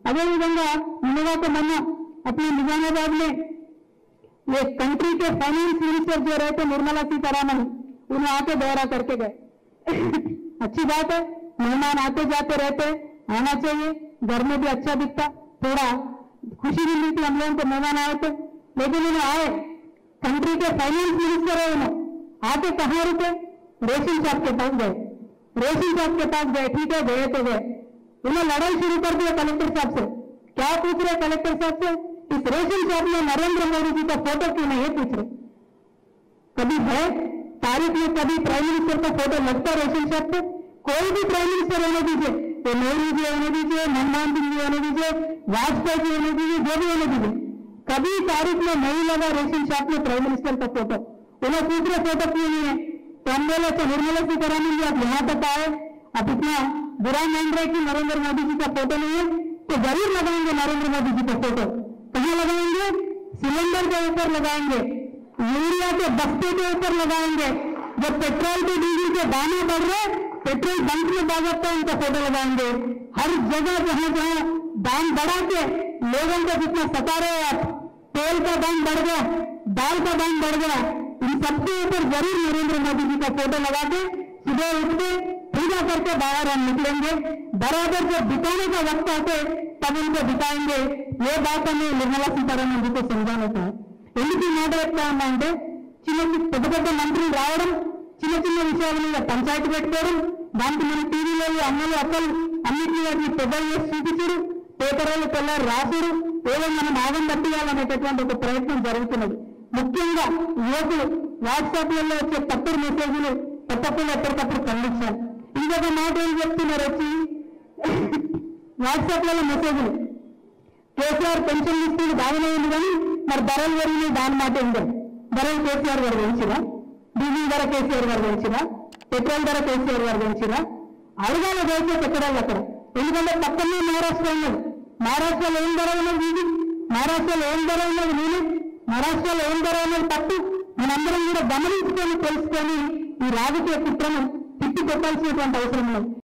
అదేవిధంగా నిన్నగాక మొన్న अपने निजामाबाद में ये कंट्री के फाइनेंस मिनिस्टर जो रहते निर्मला सीतारामन उन्हें आके दौरा करके गए। अच्छी बात है, मेहमान आते जाते रहते, आना चाहिए, घर में भी अच्छा दिखता, थोड़ा खुशी भी मिलती हम लोगों को मेहमान आए थे। लेकिन उन्हें आए, कंट्री के फाइनेंस मिनिस्टर है, उन्हें आके कहाँ रुके? रेशन शॉप के पास गए। रेशन शॉप के पास गए, ठीक है, गए तो गए, उन्हें लड़ाई शुरू कर दिया कलेक्टर साहब से। क्या पूछ रहे कलेक्टर साहब से? इस रेशन शॉप में नरेंद्र मोदी जी का फोटो क्यों नहीं है? पूछ रहे। कभी है तारीख में कभी प्राइम मिनिस्टर का फोटो लगता है रेशन शॉप पे? कोई भी प्राइम मिनिस्टर होने दीजिए, तो नेहरू जी होने दीजिए, मनमोहन सिंह जी होने दीजिए, वाजपेयी जी होने दीजिए, जो भी होने दीजिए, कभी तारीख में नहीं लगा रेशन शॉप में प्राइम मिनिस्टर का फोटो। उन्हें पूछ रहे फोटो क्यों नहीं है? तो हम बोले तो निर्मला सीतारामन जी आप यहाँ तक आए, आप इतना बुरा मान रहे कि नरेंद्र मोदी जी का फोटो नहीं है, तो जरूर लगाएंगे नरेंद्र मोदी जी का फोटो। कहाँ लगाएंगे? सिलेंडर के ऊपर लगाएंगे, यूरिया के बस्ते के ऊपर लगाएंगे। जब पेट्रोल के डीजल के दाम बढ़ रहे, पेट्रोल बंक में बागता उनका फोटो लगाएंगे। हर जगह जहां जहां दाम बढ़ा के लोगों को जितना सता रहे आप, तेल का दाम बढ़ गया, दाल का दाम बढ़ गया, इन सबके ऊपर जरूर नरेंद्र मोदी जी का फोटो लगा के सुबह उठ के पूजा करके बाहर हम निकलेंगे। बराबर जब बिताने का वक्त आते तब उनको बिताएंगे। ये बात हमें निर्मला सीतारामन जी को समझाने का है। ఎందుకు మాట చెప్తా అంటే చిన్న పెద్ద పెద్ద మంత్రులు రావడం, చిన్న చిన్న విషయాల మీద పంచాయతీ పెట్టుకోవడం, దానికి మన టీవీలో అమ్మలు అక్కలు అన్నింటినీ వాటిని పెద్దలు చేసి చూపించడు, పేపర్లు తెల్లారు రాసుడు, ఏదో మనం ఆగం పట్టియాలనేటటువంటి ఒక ప్రయత్నం జరుగుతున్నది। ముఖ్యంగా యువకులు వాట్సాప్లలో వచ్చే తప్పుడు మెసేజ్లు తప్పకుండా ఎప్పటికప్పుడు ఖండించాలి। ఇంకొక మాట ఏం చెప్తున్నారు వచ్చి వాట్సాప్లలో మెసేజ్లు, కేసీఆర్ పెన్షన్ ఇస్తుంది బాగానే ఉంది కానీ మరి ధరలు పెరిగినాయి దాని మాట ఏంటో, ధరలు కేసీఆర్ గారు పెంచినా, డీజిల్ ధర కేసీఆర్ గారు పెంచినా, పెట్రోల్ ధర కేసీఆర్ గారు పెంచినా, అడగాల దయచేసి ఎక్కడాలి అక్కడ। ఎందుకంటే పక్కనే మహారాష్ట్ర ఉన్నది, మహారాష్ట్రలో ఏం ధర ఉన్నది డీజిల్, మహారాష్ట్రలో ఏం ధర ఉన్నది నూనె, మహారాష్ట్రలో ఏం ధర ఉన్నది తప్పు మనందరం కూడా గమనించుకొని తెలుసుకొని ఈ రాజకీయ కుట్రను తిప్పి కొట్టాల్సినటువంటి అవసరం ఉన్నది।